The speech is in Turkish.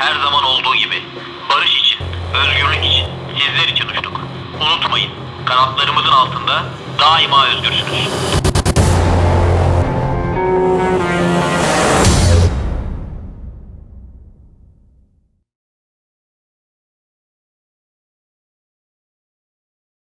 Her zaman olduğu gibi barış için, özgürlük için, sizler için uçtuk. Unutmayın, kanatlarımızın altında daima özgürsünüz.